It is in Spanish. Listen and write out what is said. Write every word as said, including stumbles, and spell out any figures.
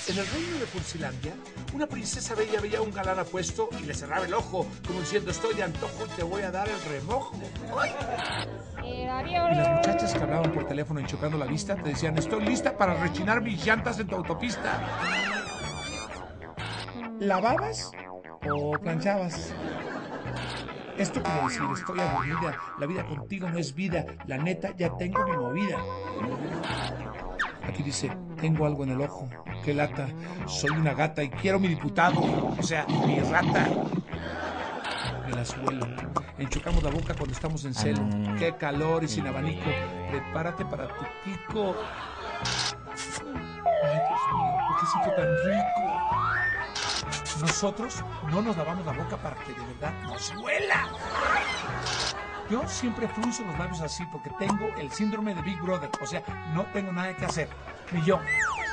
En el reino de Pulsilandia, una princesa bella veía a un galán apuesto y le cerraba el ojo, como diciendo, estoy de antojo y te voy a dar el remojo. ¡Ay! Y las muchachas que hablaban por teléfono enchocando la vista te decían, estoy lista para rechinar mis llantas en tu autopista. ¿Lavabas o planchabas? Esto quiere decir, estoy aburrida, la vida contigo no es vida, la neta ya tengo mi movida. Aquí dice, tengo algo en el ojo, qué lata, soy una gata y quiero mi diputado, o sea, mi rata. Me la suelo, enchocamos la boca cuando estamos en celo, qué calor y sin abanico, prepárate para tu pico. Ay, Dios mío, ¿por qué siento tan rico? Nosotros no nos lavamos la boca para que de verdad nos huela. Yo siempre frunzo los labios así porque tengo el síndrome de Big Brother. O sea, no tengo nada que hacer. Ni yo.